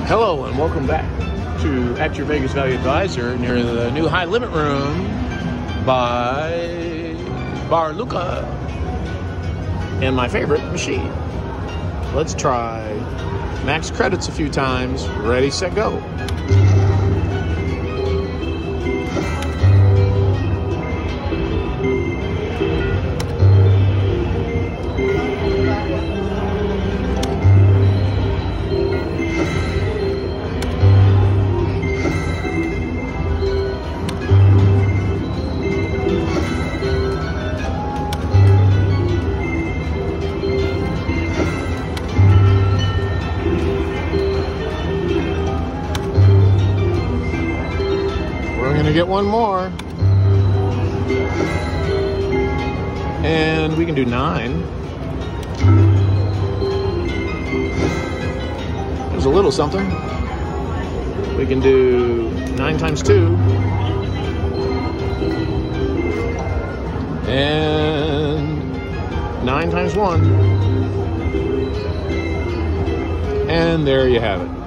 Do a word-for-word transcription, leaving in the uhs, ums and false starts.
Hello and welcome back to At Your Vegas Value Advisor near the new high limit room by Bar Luca and my favorite machine. Let's try max credits a few times. Ready, set, go. We're going to get one more. And we can do nine. There's a little something. We can do nine times two. And nine times one. And there you have it.